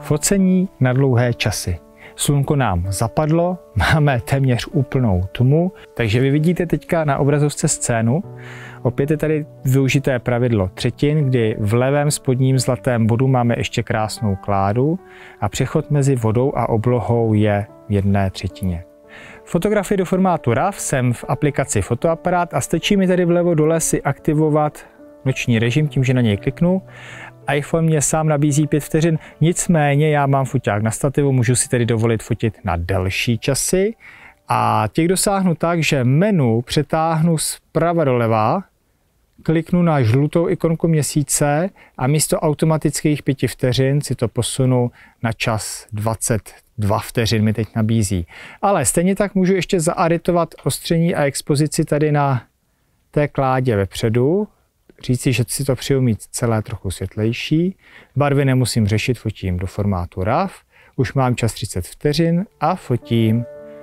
Focení na dlouhé časy. Slunko nám zapadlo, máme téměř úplnou tmu, takže vy vidíte teďka na obrazovce scénu. Opět je tady využité pravidlo třetin, kdy v levém spodním zlatém bodu máme ještě krásnou kládu a přechod mezi vodou a oblohou je v 1/3. Fotografii do formátu RAW jsem v aplikaci Fotoaparát a stačí mi tady vlevo dole si aktivovat noční režim tím, že na něj kliknu. iPhone mě sám nabízí 5 vteřin, nicméně já mám foťák na stativu, můžu si tedy dovolit fotit na delší časy a těch dosáhnu tak, že menu přetáhnu zprava doleva, kliknu na žlutou ikonku měsíce a místo automatických 5 vteřin si to posunu na čas 22 vteřin mi teď nabízí. Ale stejně tak můžu ještě zaaritovat ostření a expozici tady na té kládě vepředu, říci, že si to přeju mít celé trochu světlejší. Barvy nemusím řešit, fotím do formátu RAW. Už mám čas 30 vteřin a fotím.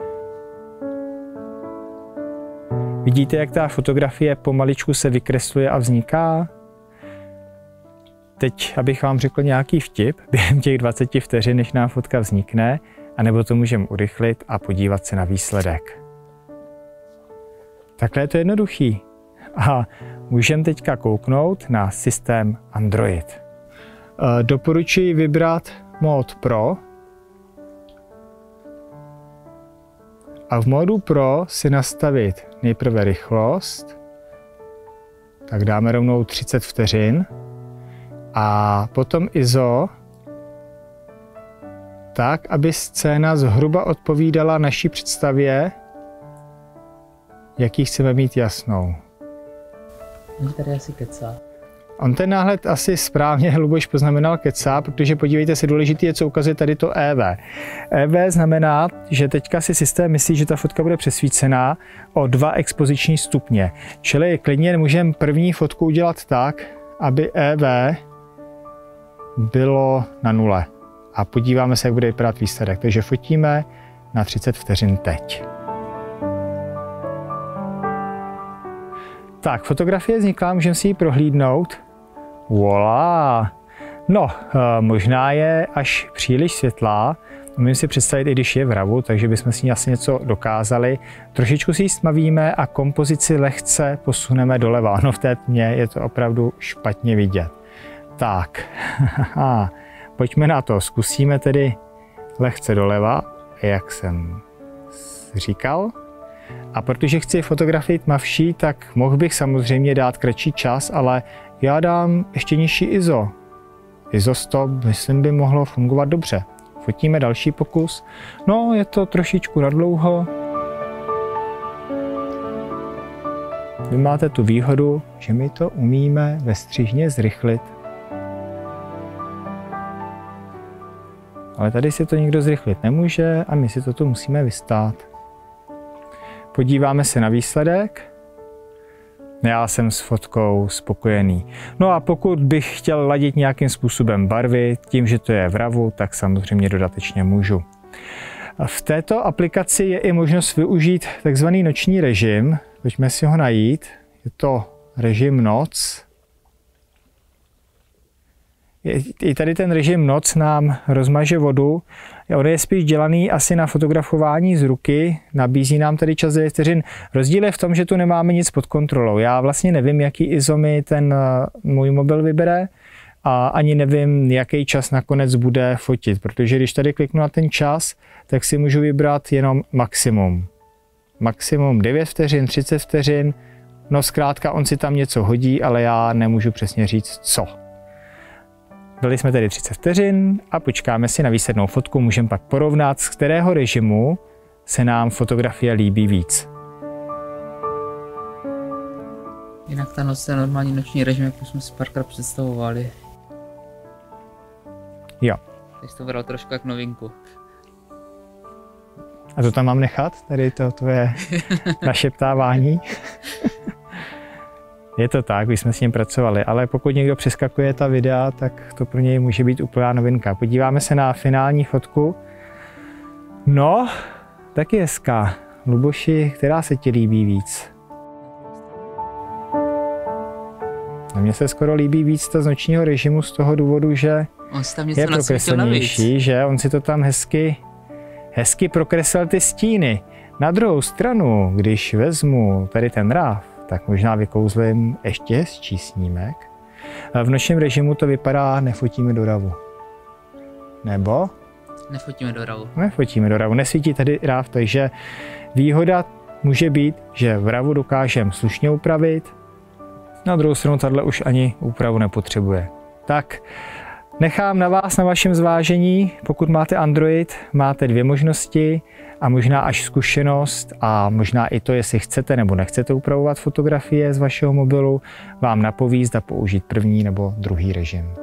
Vidíte, jak ta fotografie pomaličku se vykresluje a vzniká? Teď, abych vám řekl nějaký vtip, během těch 20 vteřin, než nám fotka vznikne, anebo to můžeme urychlit a podívat se na výsledek. Takhle je to jednoduchý. A můžeme teďka kouknout na systém Android. Doporučuji vybrat mód Pro. A v módu Pro si nastavit nejprve rychlost. Tak dáme rovnou 30 vteřin. A potom ISO. Tak, aby scéna zhruba odpovídala naší představě, jaký chceme mít jasnou. Tady asi kecá. On ten náhled asi správně Luboš poznamenal kecá, protože podívejte se, důležitý je, co ukazuje tady to EV. EV znamená, že teďka si systém myslí, že ta fotka bude přesvícená o 2 expoziční stupně. Čili klidně můžeme první fotku udělat tak, aby EV bylo na 0. A podíváme se, jak bude vypadat výsledek. Takže fotíme na 30 vteřin teď. Tak, fotografie vznikla, můžeme si ji prohlídnout. Voilà! No, možná je až příliš světlá. Můžeme si představit, i když je v RAWu, takže bychom si asi něco dokázali. Trošičku si ji stmavíme a kompozici lehce posuneme doleva. No, v té tmě je to opravdu špatně vidět. Tak, pojďme na to. Zkusíme tedy lehce doleva, jak jsem říkal. A protože chci fotografii tmavší, tak mohl bych samozřejmě dát kratší čas, ale já dám ještě nižší ISO. ISO stop, myslím, by mohlo fungovat dobře. Fotíme další pokus. No, je to trošičku nadlouho. Vy máte tu výhodu, že my to umíme ve střižně zrychlit. Ale tady si to nikdo zrychlit nemůže a my si to tu musíme vystát. Podíváme se na výsledek. Já jsem s fotkou spokojený. No a pokud bych chtěl ladit nějakým způsobem barvy, tím, že to je v RAWu, tak samozřejmě dodatečně můžu. V této aplikaci je i možnost využít takzvaný noční režim. Pojďme si ho najít. Je to režim noc. I tady ten režim noc nám rozmaže vodu. On je spíš dělaný asi na fotografování z ruky, nabízí nám tady čas 9 vteřin. Rozdíl je v tom, že tu nemáme nic pod kontrolou. Já vlastně nevím, jaký ISO mi ten můj mobil vybere a ani nevím, jaký čas nakonec bude fotit, protože když tady kliknu na ten čas, tak si můžu vybrat jenom maximum. Maximum 9 vteřin, 30 vteřin, no zkrátka on si tam něco hodí, ale já nemůžu přesně říct co. Dali jsme tedy 30 vteřin a počkáme si na výslednou fotku. Můžeme pak porovnat, z kterého režimu se nám fotografie líbí víc. Jinak ta noc je normální noční režim, jak jsme si párkrát představovali. Jo. Teď to bral trošku jak novinku. A to tam mám nechat? Tady to tvoje našeptávání? Je to tak, my jsme s ním pracovali, ale pokud někdo přeskakuje ta videa, tak to pro něj může být úplná novinka. Podíváme se na finální fotku. No, taky hezká. Luboši, která se ti líbí víc? A mně se skoro líbí víc to z nočního režimu z toho důvodu, že On si tam je něco nasvítil navíc. prokreslenější, že on si to tam hezky prokreslil ty stíny. Na druhou stranu, když vezmu tady ten ráv, tak možná vykouzlím ještě hezčí snímek. V nočním režimu to vypadá, nefotíme do ravu. Nebo? Nefotíme do ravu. Nefotíme do ravu, nesvítí tady ráv, takže výhoda může být, že v ravu dokážeme slušně upravit, na druhou stranu tahle už ani úpravu nepotřebuje. Tak nechám na vás, na vašem zvážení, pokud máte Android, máte 2 možnosti a možná až zkušenost a možná i to, jestli chcete nebo nechcete upravovat fotografie z vašeho mobilu, vám napoví, zda použít první nebo druhý režim.